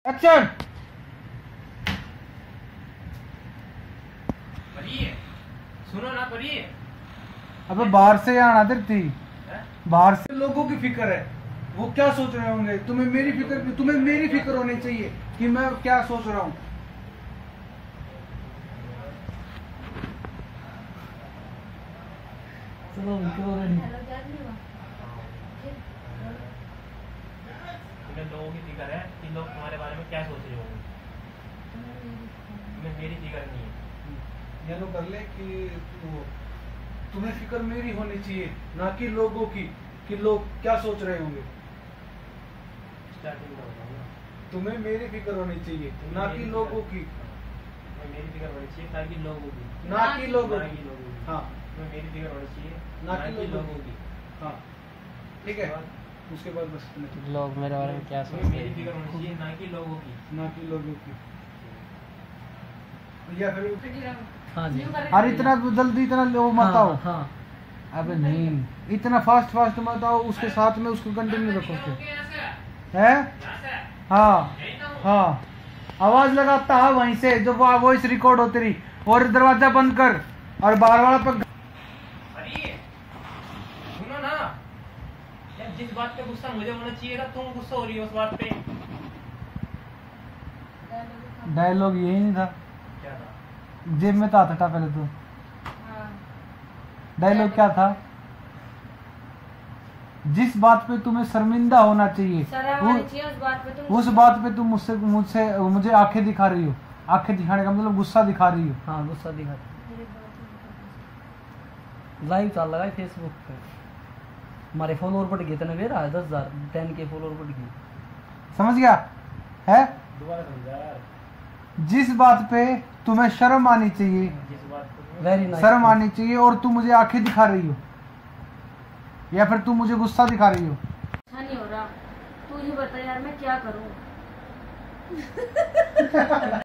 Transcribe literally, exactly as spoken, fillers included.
Action. सुनो ना परी। अबे बाहर से आना देर थी, बाहर से लोगों की फिक्र है, वो क्या सोच रहे होंगे। तुम्हें मेरी फिक्र, तुम्हें मेरी फिक्र होनी चाहिए कि मैं क्या सोच रहा हूँ। तुम्हें लोगों की फिक्र है कि लोग तुम्हारे बारे में क्या सोच रहे होंगे। तुम्हें मेरी फिक्र नहीं है। ये तो कर ले कि तो, तुम्हें फिक्र मेरी होनी चाहिए ना कि लोगों की, कि लोग क्या सोच रहे होंगे। स्टार्टिंग में बताऊंगा। तुम्हें मेरी फिक्र होनी चाहिए ना कि लोगों की। तुम्हें मेरी फिक्र होनी चाहिए ताकि लोगों की, ना कि लोगों ना की। कि लोगों की। हाँ, तुम्हें मेरी फिक्र होनी चाहिए ना ना कि कि लोगों लोगों की। हाँ ठीक है। उसके बाद बस तुम्हें लोग मेरे बारे में क्या तुम्हें सोचते मेरी हैं। फिक्र होनी चाहिए ना कि लोगों की। ना कि लोगों की। या फिर हाँ जी। अरे इतना जल्दी इतना लो मत आओ। हाँ, हाँ। अबे नहीं, इतना फास्ट फास्ट मत आओ, उसके साथ में उसको कंटिन्यू रखो है। हाँ हाँ, आवाज लगाता है वहीं से जो वॉइस रिकॉर्ड होती रही। और दरवाजा बंद कर और बाहर वाला पर। अरे सुनो ना यार, जिस बात पे गुस्सा मुझे होना चाहिए था तुम गुस्सा हो रही हो उस बात पे। डायलॉग यही नहीं था, क्या था? जेब में था था पहले तो। डायलॉग क्या था? जिस बात पे तुम्हें शर्मिंदा होना चाहिए वो, उस बात पे तुम उस बात पे तुम मुझसे मुझसे मुझे आंखें दिखा रही हो। आंखें दिखाने का मतलब गुस्सा दिखा रही हो। हाँ गुस्सा दिखा। लाइव चल रहा है फेसबुक पे, हमारे फॉलोअर बढ़ गए इतने मेरा है दस हजार टेन के फॉलोअर बढ़ गए। समझ गया है? दोबारा समझा यार। जिस बात पे तुम्हें शर्म आनी चाहिए, जिस बात पे वेरी नाइस। शर्म आनी चाहिए और तुम मुझे आंखें दिखा रही हो या फिर तुम मुझे गुस्सा दिखा रही हो। अच्छा नहीं हो रहा, तू ही बता यार मैं क्या करूं।